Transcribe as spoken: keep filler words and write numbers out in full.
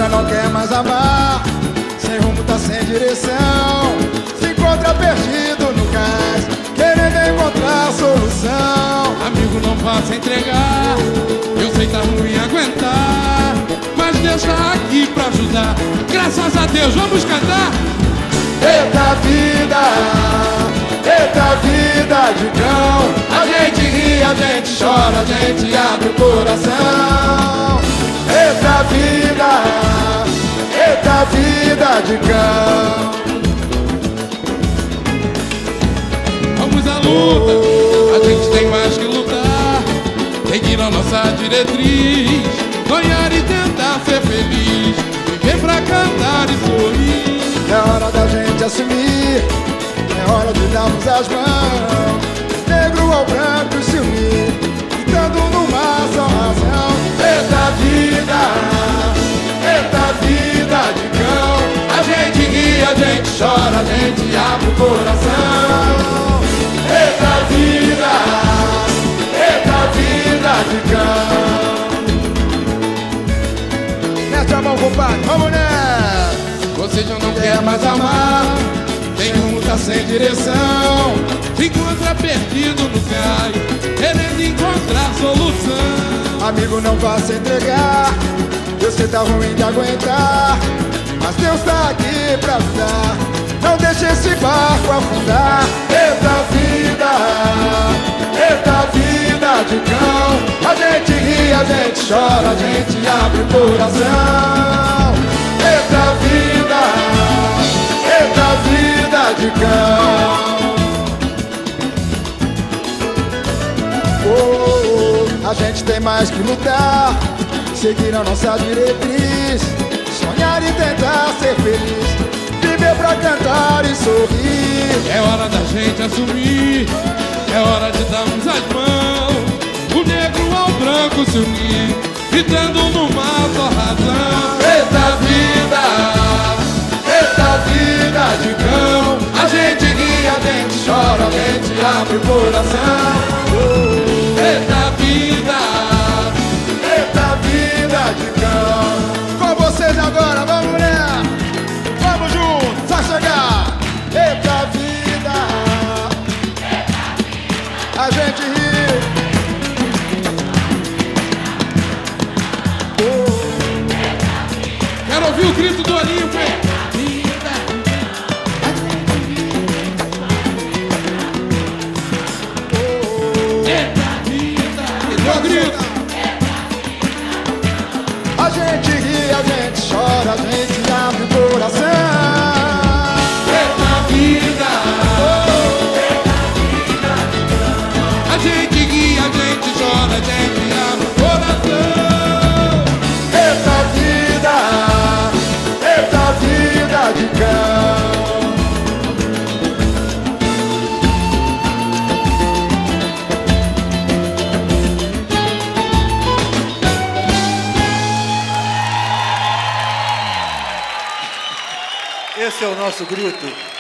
agora não quer mais amar. Sem rumo, tá sem direção. Se encontra perdido no cais, querendo encontrar solução. Amigo, não faça entregar. Eu sei tá ruim aguentar, mas deixa aqui pra ajudar. Graças a Deus, vamos cantar. Eita vida, eita vida de cão. A gente ri, a gente chora, a gente abre o coração. Eita vida, eita vida de cão. Vamos à luta, a gente tem mais que lutar. Seguir a nossa diretriz, sonhar e tentar ser feliz. Viver pra cantar e sorrir. É hora da gente assumir, é hora de darmos as mãos. Negro ao branco se unir, gritando numa só razão. Eita vida, eita vida de cão. A gente ri, a gente chora, a gente abre o coração. Eita vida, eita vida de cão. Mete a mão, compadre, vamos nessa. Você já não quer mais amar, Tem rumo, tá sem direção. se encontra perdido no cais, querendo encontrar solução. Amigo, não vá se entregar. Eu sei tá ruim de aguentar, mas Deus tá aqui pra ajudar. Não deixe esse barco afundar. Eita vida, eita vida de cão. A gente ri, a gente chora, a gente abre o coração. Eita vida, eita vida de cão. Oh, oh, a gente tem mais que lutar, seguir a nossa diretriz, sonhar e tentar ser feliz, viver pra cantar e sorrir. É hora da gente assumir, é hora de darmos as mãos. O negro ao branco se unir, gritando numa só razão. Eita vida, eita vida de cão. A gente ri, a gente chora, a gente abre o coração. Eita vida, Eita vida de cão. Com vocês agora, vamos nessa. Vamos juntos, vai chegar. Eita vida, a gente ri. quero ouvir o grito do Olímpio, hein? Meu grito. A gente ri, a gente chora, a gente abre o coração. Eita vida, a gente ri, a gente chora, a gente abre o coração. Eita vida, eita vida de cão. Esse é o nosso grito.